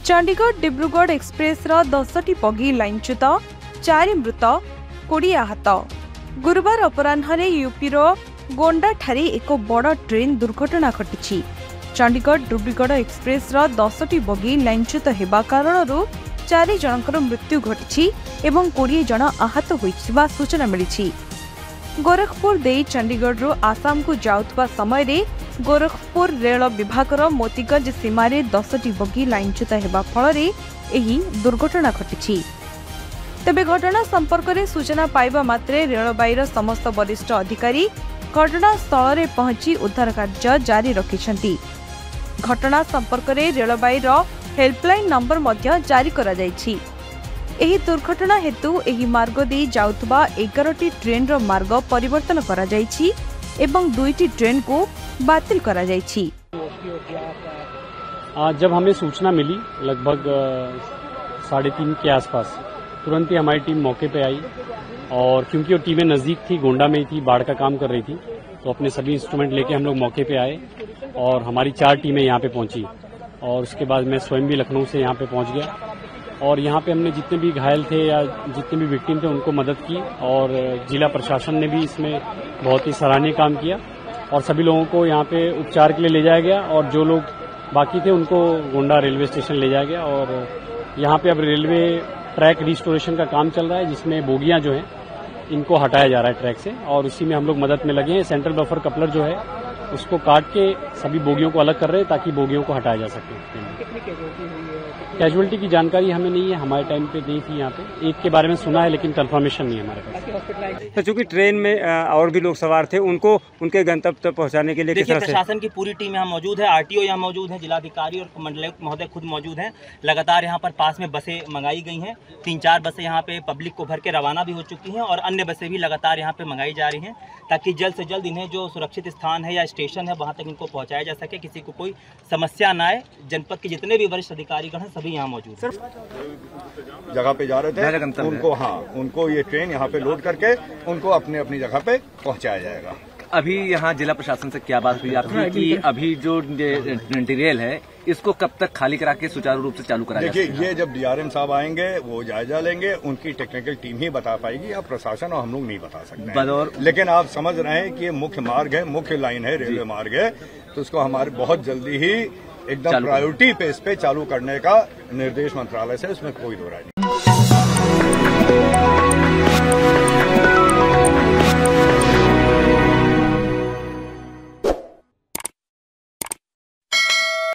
Chandigarh Dibrugarh express 10टी बगी लाइनच्युत 4 मृत 20 आहत। गुरुवार अपराह्न यूपीर गोंडा ठारे एक बड़ ट्रेन दुर्घटना घटी। चंडीगढ़ डिब्रुगढ़ एक्सप्रेस 10टी बगी लाइनच्युत होगा कारण 4 जनकर मृत्यु घटी एवं 20 जन आहत होइछिबा सूचना मिली। गोरखपुर दे चंडीगढ़ आसाम को जाउथबा समय रे गोरखपुर रेल विभागर मोतीगंज सीमारे 10टी बगी लाइनच्युत होगा फल दुर्घटना घटी। तेबे घटना संपर्क में सूचना पाइबा मात्रे रेलबाईर समस्त वरिष्ठ अधिकारी घटनास्थल में पहुंची उद्धार कार्य जारी रखिछंती। घटना संपर्क में रेलबाईर हेल्पलाइन नंबर मध्य जारी करा जायछि। एही दुर्घटना हेतु एही मार्ग दे जाउथबा 11टी ट्रेन रो मार्ग परिवर्तन करा जायछि एवं 2टी ट्रेन को बातिल करा जायछि। जब हमें सूचना मिली लगभग 3:30 के आसपास तुरंत ही हमारी टीम मौके पे आई और क्योंकि वो टीमें नजदीक थी, गोंडा में ही थी, बाढ़ का काम कर रही थी, तो अपने सभी इंस्ट्रूमेंट लेके हम लोग मौके पे आए और हमारी 4 टीमें यहाँ पे पहुंची और उसके बाद मैं स्वयं भी लखनऊ से यहाँ पे पहुंच गया और यहाँ पे हमने जितने भी घायल थे या जितने भी विक्टिम थे उनको मदद की और जिला प्रशासन ने भी इसमें बहुत ही सराहनीय काम किया और सभी लोगों को यहाँ पे उपचार के लिए ले जाया गया और जो लोग बाकी थे उनको गोंडा रेलवे स्टेशन ले जाया गया और यहाँ पे अब रेलवे ट्रैक रिस्टोरेशन का काम चल रहा है जिसमें बोगियां जो हैं इनको हटाया जा रहा है ट्रैक से और उसी में हम लोग मदद में लगे हैं। सेंट्रल बफर कपलर जो है उसको काट के सभी बोगियों को अलग कर रहे हैं ताकि बोगियों को हटाया जा सके। कैजुअलिटी की जानकारी हमें नहीं है, हमारे टाइम पे नहीं थी। यहाँ पे एक के बारे में सुना है लेकिन कंफर्मेशन नहीं है हमारे पास। तो चूंकि ट्रेन में और भी लोग सवार थे उनको उनके गंतव्य तक पहुंचाने के लिए देखिए प्रशासन की पूरी टीम यहाँ मौजूद है, आरटीओ यहाँ मौजूद है, जिलाधिकारी और मंडलायुक्त महोदय खुद मौजूद हैं। लगातार यहाँ पर पास में बसें मंगाई गई हैं, 3-4 बसें यहाँ पे पब्लिक को भर के रवाना भी हो चुकी हैं और अन्य बसें भी लगातार यहाँ पे मंगाई जा रही हैं ताकि जल्द से जल्द इन्हें जो सुरक्षित स्थान है या स्टेशन है वहाँ तक इनको पहुँचाया जा सके, किसी को कोई समस्या न आए। जनपद के जितने भी वरिष्ठ अधिकारीगण हैं सभी यहाँ मौजूद हैं। जगह पे जा रहे थे उनको ये ट्रेन यहाँ पे लोड करके उनको अपनी जगह पे पहुँचाया जाएगा। अभी यहाँ जिला प्रशासन से क्या बात हुई आपकी कि अभी जो रेल है इसको कब तक खाली करा के सुचारू रूप से चालू करा जाएगा? देखिए ये जब डीआरएम साहब आएंगे वो जायजा लेंगे, उनकी टेक्निकल टीम ही बता पाएगी, अब प्रशासन और हम लोग नहीं बता सकते। लेकिन आप समझ रहे हैं कि ये मुख्य मार्ग है, मुख्य लाइन है, रेलवे मार्ग है, तो उसको हमारे बहुत जल्दी ही एकदम प्रायोरिटी पे इस पे चालू करने का निर्देश मंत्रालय से, उसमें कोई दो राय नहीं।